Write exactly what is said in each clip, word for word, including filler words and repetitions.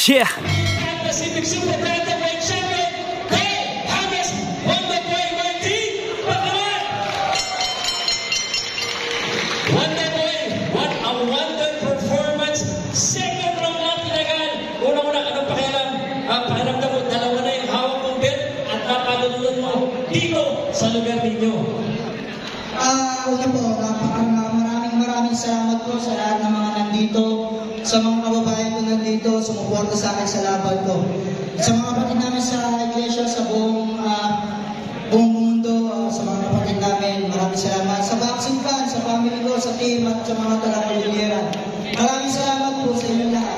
Yeah. Pacific Super Featherweight Champion, Cole Hamas, Wonder Boy Martin Pagawan. Wonder Boy, what a wonder performance. Second round lang tinagal. Una-una, anong pakialam? Ang pakiramdam mo, dalawa na yung hawak mong belt at napadulunod mo dito sa lugar ninyo. Ah, uh, una po, maraming maraming salamat po sa lahat ng mga nandito, sa mga kababayan ko nandito, sumuporta sa akin sa laban ko. Sa mga kapatid namin sa iglesia, sa buong, uh, buong mundo, uh, sa mga kapatid namin, maraming salamat. Sa boxing fan, sa family ko, sa team, at sa mga taga-Pagiliera. Maraming salamat po sa inyo lahat.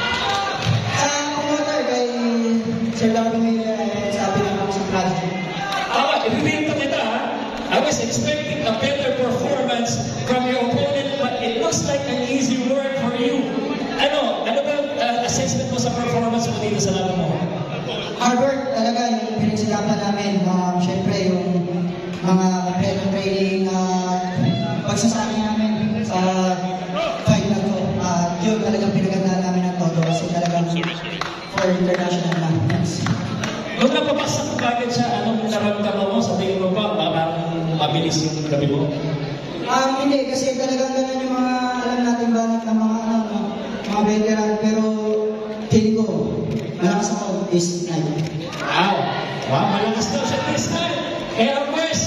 Uh, Kumotor kay Sir Larry Miller, sabi ng boxing class. Ah, ibibigyan ko kita ha. I was expecting a better performance from your opponent, but it looks like an easy work for you. Ano? Ano ba uh, assessment mo sa performance mo dito sa laban mo? Hard work talaga yung pinagsikapan namin. Um, Siyempre yung mga competitive training, uh, pagsasali namin sa fight na to. Uh, yun talagang pinaganda namin ng todo kasi talagang for international matches. Nung napapasok ko agad siya, anong naramdaman mo? Sa tingin mo ba, parang mabilis yung gabi mo? Um, hindi, kasi talagang ganun yung mga alam natin banit ng mga ano, no, mga veteran, pero feeling ko, malakas ako this night. Wow! Wow, malakas daw siya this night! And of course,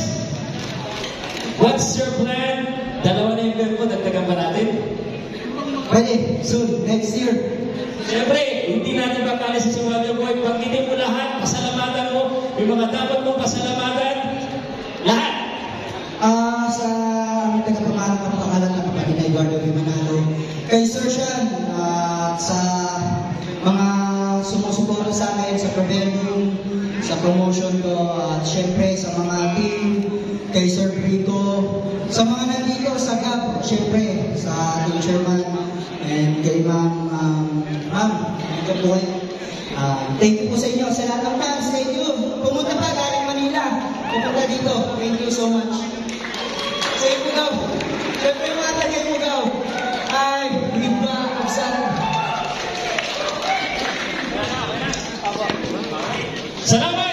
what's your plan? Dalawa na yung belt mo, dagdagan ba natin? Pwede, soon, next year. Siyempre, hindi natin bakali si Wonder Boy. Pagkitin mo lahat, pasalamatan mo, yung mga dapat mong pasalamatan, lahat. Ah, uh, sa aming tagapangalan ng pangalan ng kapatid na Eduardo Vimanalo, kay Sir Sean, uh, sa mga sumusuporta sa amin sa Provenium, sa promotion ko, at uh, syempre sa mga team, kay Sir Rico, sa mga nandito sa G A P, syempre sa ating chairman, and kay Ma'am, um, Ma'am, ito po kayo. Uh, thank you po sa inyo, sa lahat ng fans, thank you. Pumunta pa galing Manila, pumunta dito, thank you so much. Sa Ipugaw, syempre yung mga taga Ipugaw, ay, Liba, Absan. Salamat!